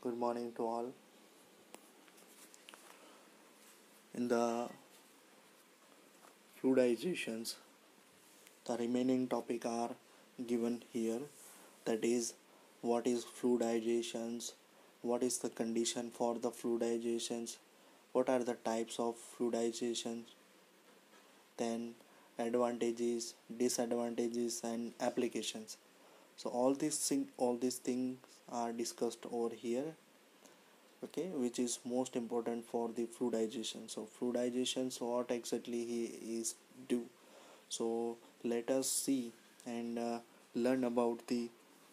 Good morning to all. In the fluidizations, the remaining topic are given here. That is, what is fluidizations? What is the condition for the fluidizations? What are the types of fluidizations? Then advantages, disadvantages, and applications. So all these things are discussed over here, okay, which is most important for the fluidization. So fluidization, so what exactly he is do. So let us see and learn about the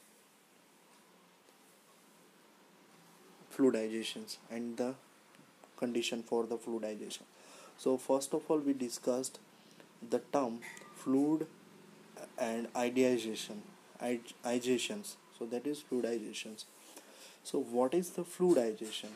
fluidizations and the condition for the fluidization. So first of all, we discussed the term fluid and ideations. So that is fluidizations. So what is the fluidization?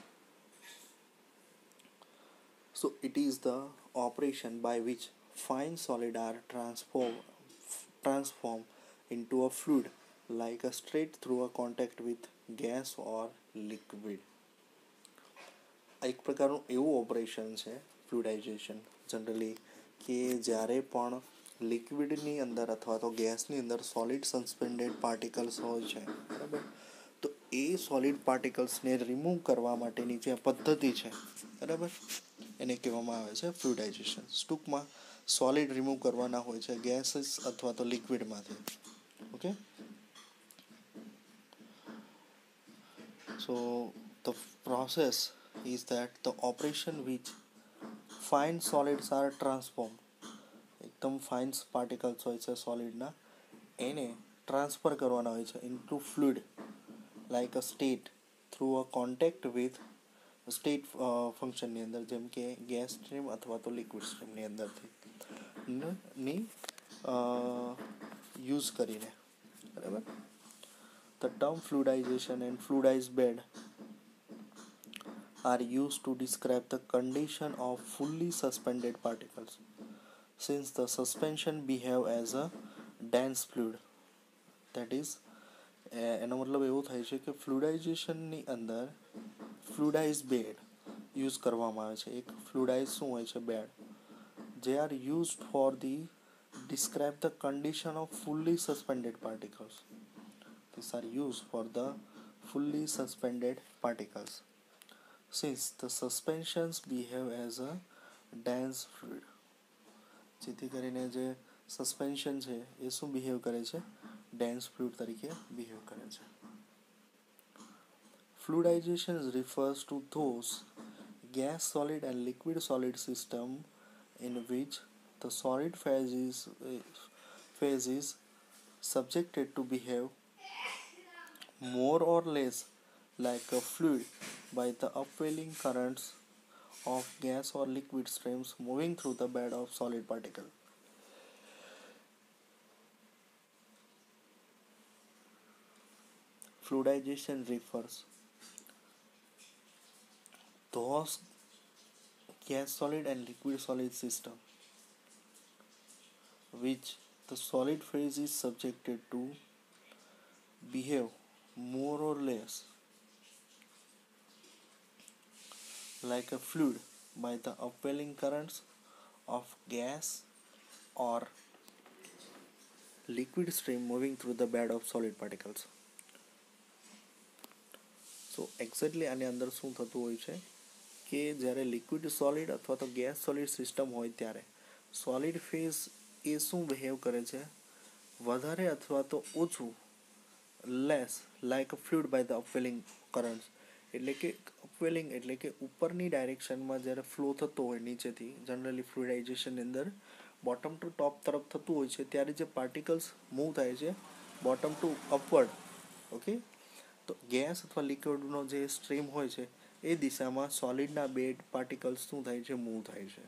So it is the operation by which fine solid are transformed into a fluid, like a straight through a contact with gas or liquid. એક પ્રકારનું એવું operation છે ફ્લુઇડાઇઝેશન generally કે જ્યારે પણ લિક્વિડની અંદર અથવા તો ગેસની અંદર સોલિડ સસ્પેન્ડેડ પાર્ટિકલ્સ હોય છે, બરાબર, તો એ સોલિડ પાર્ટિકલ્સને રિમૂવ કરવા માટેની જે પદ્ધતિ છે, બરાબર, એને કહેવામાં આવે છે ફ્લુઇડાઇઝેશન. ટૂંકમાં સોલિડ રિમૂવ કરવાના હોય છે ગેસીસ અથવા તો લિક્વિડમાંથી. Okay, so the process is that the operation which fine solids are transformed, એકદમ ફાઇન પાર્ટિકલ્સ હોય છે સોલિડના, એને ટ્રાન્સફર કરવાના હોય છે into fluid like a state through a contact with state ફંક્શનની અંદર, જેમ કે ગેસ સ્ટ્રીમ અથવા તો લિક્વિડ સ્ટ્રીમની અંદરથી ની યુઝ કરીને, બરાબર. The term fluidization and fluidized bed are used to describe the condition of fully suspended particles, since the suspension behave as a dense fluid. That is, એનો મતલબ એવો થાય છે કે ફ્લુઇડાઇઝેશનની અંદર ફ્લુઇડાઇઝ બેડ યુઝ કરવામાં આવે છે. એક ફ્લુઇડાઇઝ શું હોય છે? બેડ. જે are used for the describe the condition of fully suspended particles. These are used for the fully suspended particles, since the suspensions behave as a dense fluid. જેથી કરીને જે સસ્પેન્શન છે એ શું બિહેવ કરે છે? ડેન્સ ફ્લુઇડ તરીકે behave કરે છે. Fluidization refers to those gas solid and liquid solid system in which the solid phase is subjected to behave more or less like a fluid by the upwelling currents of gas or liquid streams moving through the bed of solid particle. Fluidization refers those gas solid and liquid solid system which the solid phase is subjected to behave more or less like a fluid by the upwelling currents of gas or liquid stream moving through the bed of solid particles. So exactly આની અંદર શું થતું હોય છે કે જ્યારે liquid solid અથવા તો ગેસ સોલિડ સિસ્ટમ હોય ત્યારે સોલિડ ફેઝ એ શું બિહેવ કરે છે? વધારે અથવા તો ઓછું, less like a fluid by the upwelling currents, એટલે કે અપવેલિંગ એટલે કે ઉપરની ડાયરેક્શનમાં જ્યારે ફ્લો થતો હોય નીચેથી, જનરલી ફ્લુઇડાઇઝેશનની અંદર બોટમ ટુ ટોપ તરફ થતું હોય છે, ત્યારે જે પાર્ટિકલ્સ મૂવ થાય છે બોટમ ટુ અપવર્ડ. ઓકે, તો ગેસ અથવા લિક્વિડનો જે સ્ટ્રીમ હોય છે એ દિશામાં સોલિડના બે પાર્ટિકલ્સ શું થાય છે? મૂવ થાય છે.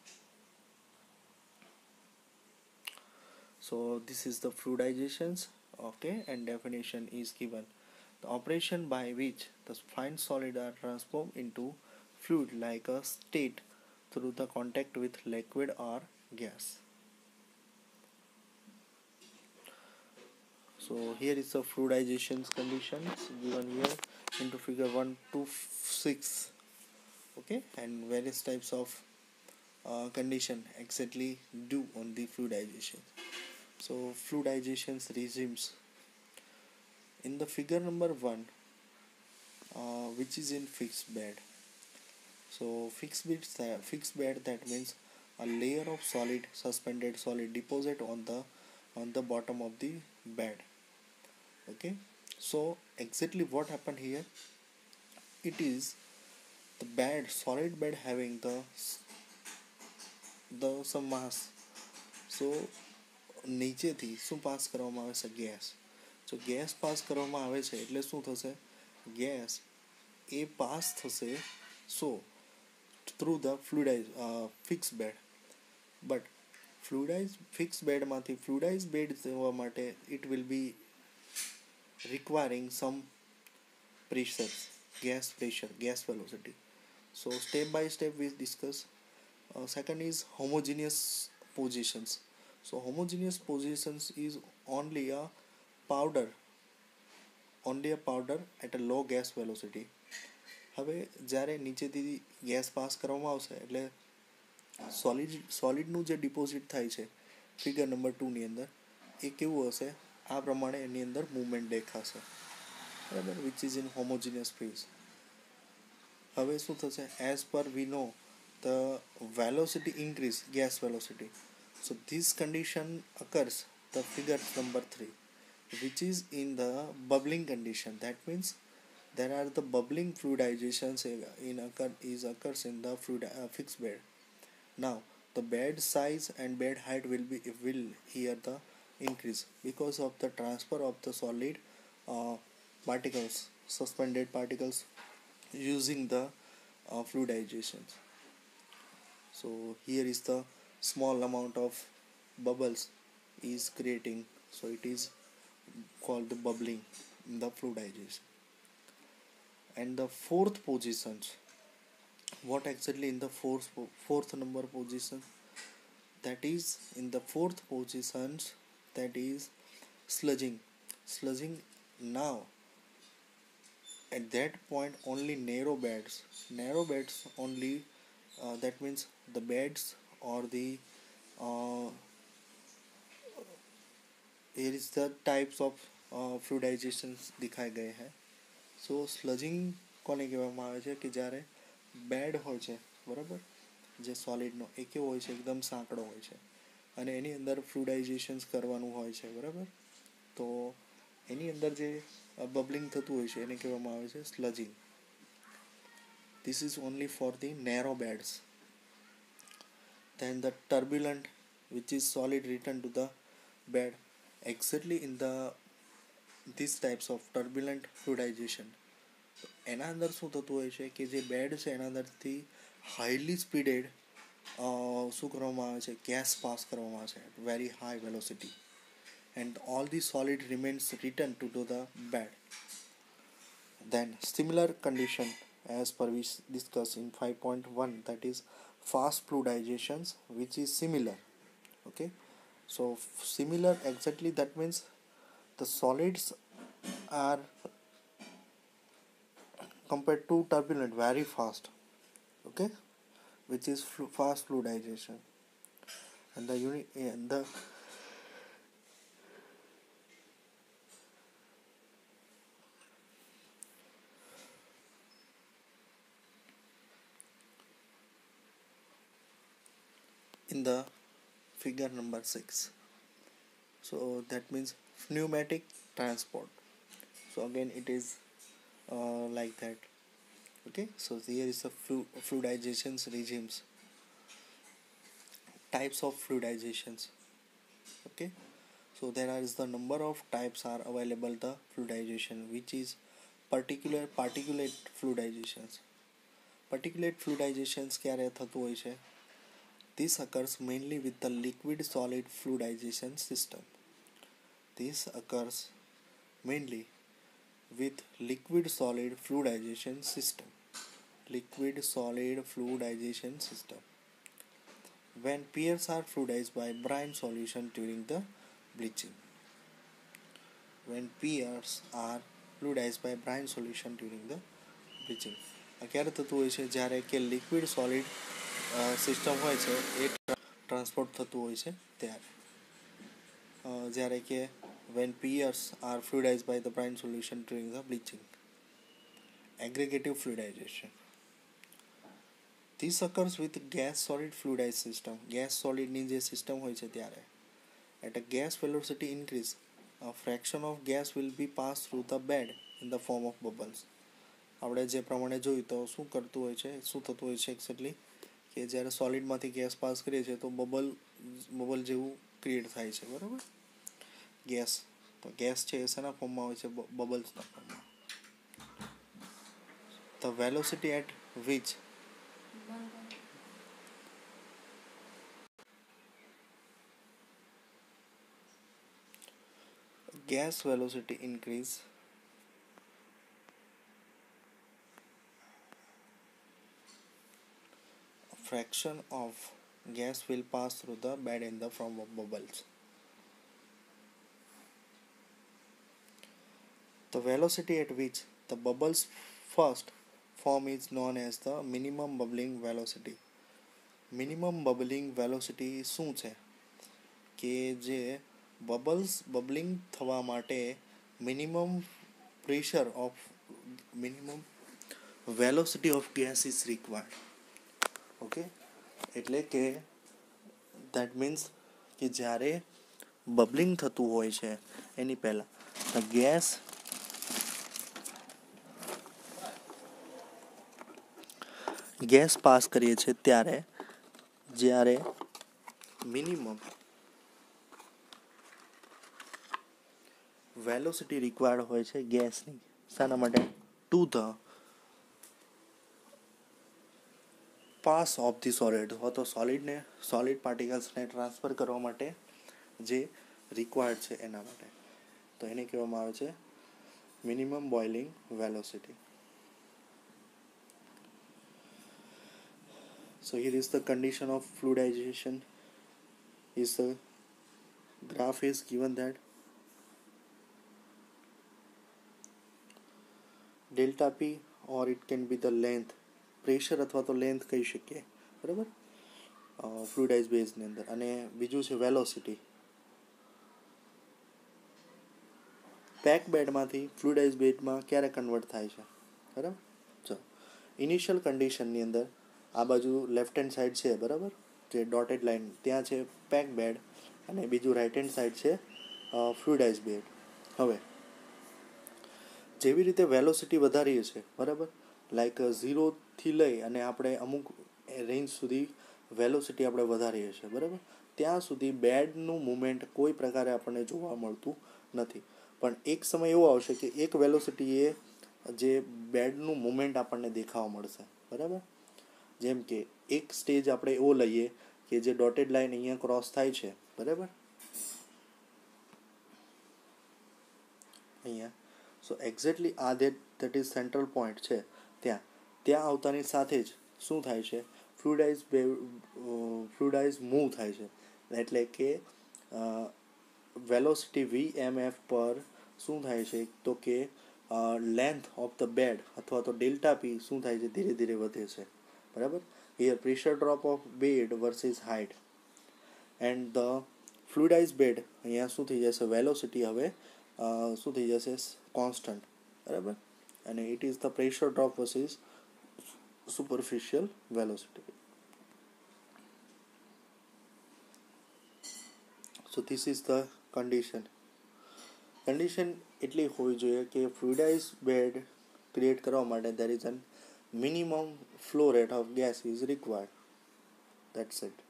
So this is the fluidizations, okay, and definition is given. The operation by which the fine solid are transformed into fluid like a state through the contact with liquid or gas. So here is the fluidization conditions given here into figure 1 to 6. Okay, and various types of condition exactly do on the fluidization. So fluidization regimes in the figure number 1, which is in fixed bed. So fixed bed, that means a layer of solid, suspended solid deposit on the bottom of the bed. Okay, so exactly what happened here, it is the bed, solid bed having the some mass. So નીચેથી શું pass કરવામાં આવે છે? Gas. જો gas pass કરવામાં આવે છે એટલે શું થશે? ગેસ એ પાસ થશે so through the fixed bed. But fixed બેડમાંથી ફ્લુઇડાઇઝ બેડ થવા માટે it will be requiring some pressure, gas pressure, gas velocity. So step by step we discuss. Second is homogeneous positions. So homogeneous positions is only a powder at a low gas velocity. હવે જ્યારે નીચેથી gas pass કરવામાં આવશે એટલે સોલિડનું જે deposit થાય છે figure number 2 ની અંદર એ કેવું હશે? આ પ્રમાણે એની અંદર મૂવમેન્ટ દેખાશે, બરાબર, which is in homogeneous phase. હવે શું થશે? As per we know the velocity increase, gas velocity. So this condition occurs the figure number 3, which is in the bubbling condition. That means there are the bubbling fluidizations occurs in the fixed bed. Now the bed size and bed height will here the increase because of the transfer of the solid particles, suspended particles, using the fluidizations. So here is the small amount of bubbles is creating, so it is called the bubbling in the fluidization. And the fourth positions, what exactly in the fourth number position? That is in the fourth positions, that is sludging. Now at that point only narrow beds only, that means the beds or the here is the types of fluidizations दिखाए गए हैं. So sludging કોને કહેવામાં આવે છે? કે જ્યારે bed હોય છે, બરાબર, જે સોલિડનો એ કેવો હોય છે? એકદમ સાંકડો હોય છે અને એની અંદર ફ્લુઇડાઇઝેશન્સ કરવાનું હોય છે, બરાબર. તો એની અંદર જે બબલિંગ થતું હોય છે એને કહેવામાં આવે છે સ્લજિંગ. This is only for the narrow beds. Then the turbulent, which is solid return to the bed, exactly in these types of turbulent fluidization. એના અંદર શું થતું હોય છે કે જે બેડ છે એના અંદરથી હાઈલી સ્પીડેડ શું કરવામાં આવે છે? ગેસ પાસ કરવામાં આવે છે at very high velocity, and all the solid remains returned to the bed. Then similar condition as per we discussed in 5.1, that is fast fluidizations, which is similar. Okay, so similar exactly, that means the solids are compared to turbulent very fast. Okay, which is fast fluidization. And the in the figure number 6, so that means pneumatic transport. So again it is like that. Okay, so here is the fluidizations regimes, types of fluidizations. Okay, so there is the number of types are available the fluidization, which is particulate fluidizations. Particulate fluidizations ક્યારે થતું હોય છે? This occurs mainly with the liquid solid fluidization system. This occurs mainly with liquid solid fluidization system. Liquid solid fluidization system. When pairs are fluidized by brine solution during the bleaching. when pairs are fluidized by brine solution during the bleaching. આ ક્યારે થતું હોય છે? જ્યારે કે liquid solid system હોય છે એ transport થતું હોય છે ત્યારે. જ્યારે કે when pairs are fluidized by the brine solution during the bleaching. Aggregative fluidization. This occurs with gas solid fluidized system. gas solid ની જે સિસ્ટમ હોય છે ત્યારે at a gas velocity increase, a fraction of gas will be passed through the bed in the form of bubbles. આપણે જે પ્રમાણે જોયું તો શું થતું હોય છે એક્ઝેક્ટલી કે જ્યારે સોલિડમાંથી ગેસ પાસ કરીએ છીએ તો બબલ જેવું ક્રિએટ થાય છે, બરાબર? ગેસ છે એ શેના ફોર્મમાં હોય છે? બબલ્સના ફોર્મમાં. The velocity at which gas velocity increase a fraction of gas will pass through the bed in the form of bubbles. The velocity at which the bubbles first form is known as the minimum bubbling velocity. Minimum bubbling velocity શું છે? કે જે bubbling થવા માટે minimum velocity of gas is required. Okay, એટલે કે that means કે જ્યારે બબલિંગ થતું હોય છે એની પહેલાં ગેસ પાસ કરીએ છીએ ત્યારે જ્યારે મિનિમમ વેલોસિટી રિક્વાયર્ડ હોય છે ગેસની. શાના માટે? To the pass of the solid, અથવા તો સોલિડ પાર્ટિકલ્સને ટ્રાન્સફર કરવા માટે જે રિક્વાયર્ડ છે એના માટે. તો એને કહેવામાં આવે છે minimum boiling velocity. So here is the condition of fluidization. Is the graph is given that delta P, or it can be the length, pressure અથવા તો લેન્થ કહી શકીએ, બરાબર, ફ્લુઇડાઇઝ બેઝની અંદર. અને બીજું છે વેલોસિટી. પેક બેડમાંથી ફ્લુઇડાઇઝ બેડમાં ક્યારે કન્વર્ટ થાય છે, બરાબર? ચલો, ઇનિશિયલ કન્ડિશનની અંદર આ બાજુ લેફ્ટ હેન્ડ સાઈડ છે, બરાબર, જે ડોટેડ લાઇન ત્યાં છે પેક બેડ, અને બીજું રાઇટ હેન્ડ સાઈડ છે ફ્લુઇડાઇઝ બેડ. હવે જેવી રીતે વેલોસિટી વધારીએ છીએ, બરાબર, લાઈક 0થી લઈ અને આપણે અમુક રેન્જ સુધી વેલોસિટી આપણે વધારીએ છીએ, બરાબર, ત્યાં સુધી બેડનું મૂવમેન્ટ કોઈ પ્રકારે આપણને જોવા મળતું નથી. પણ એક સમય એવો આવશે કે એક વેલોસિટીએ જે બેડનું મૂવમેન્ટ આપણને દેખાવા મળશે, બરાબર. જેમ કે એક સ્ટેજ આપણે એવો લઈએ કે જે ડોટેડ લાઇન અહીંયા ક્રોસ થાય છે, બરાબર, અહીંયા. સો એક્ઝેક્ટલી આ દેટ ઇઝ સેન્ટ્રલ પોઈન્ટ છે, ત્યાં આવતાની સાથે જ શું થાય છે? ફ્લુઇડાઇઝ મૂવ થાય છે. એટલે કે વેલોસિટી VMF પર શું થાય છે? તો કે લેન્થ ઓફ ધ બેડ અથવા તો ડેલ્ટા P શું થાય છે? ધીરે ધીરે વધે છે, બરાબર. Here pressure drop of bed versus height, and the fluidized bed અહીંયા શું થઈ જશે? વેલોસિટી હવે શું થઈ જશે? કોન્સ્ટન્ટ, બરાબર. અને it is the pressure drop versus superficial velocity. So this is the condition એટલી હોવી જોઈએ કે ફ્લુઇડાઇઝ બેડ ક્રિએટ કરવા માટે there is a minimum flow rate of gas is required. That's it.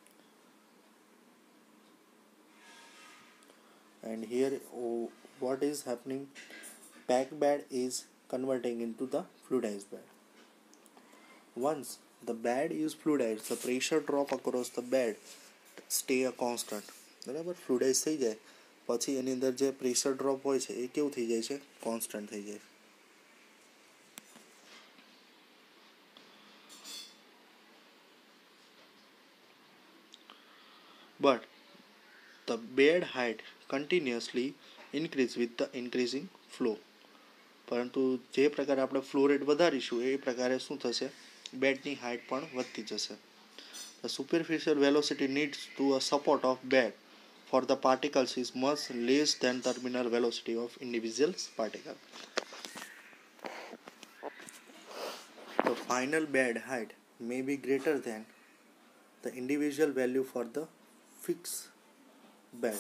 And here what is happening? Packed bed is converting into the fluidized bed. Once the bed is fluidized, the pressure drop across the bed stay a constant, બરાબર. ફ્લુઇડાઇઝ થઈ જાય પછી એની અંદર જે pressure drop હોય છે એ કેવું થઈ જાય છે? કોન્સ્ટન્ટ થઈ જાય. But the bed height continuously increase with the increasing flow. પરંતુ જે પ્રકારે આપણે ફ્લો રેટ વધારીશું એ પ્રકારે શું થશે, બેડની હાઇટ પણ વધતી જશે. The superficial velocity needs to a support of bed for the particles is much less than terminal velocity of individual particle. The final bed height may be greater than the individual value for the fixed bed.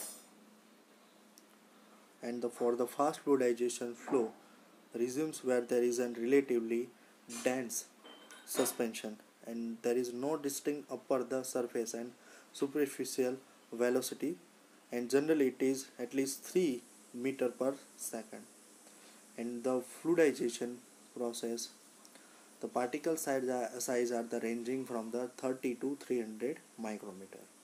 And for the fast fluidization flow resumes where there is a relatively dense suspension and there is no distinct upper the surface and superficial velocity, and generally it is at least 3 meter per second. In the fluidization process, the particle size are the ranging from the 30 to 300 micrometer.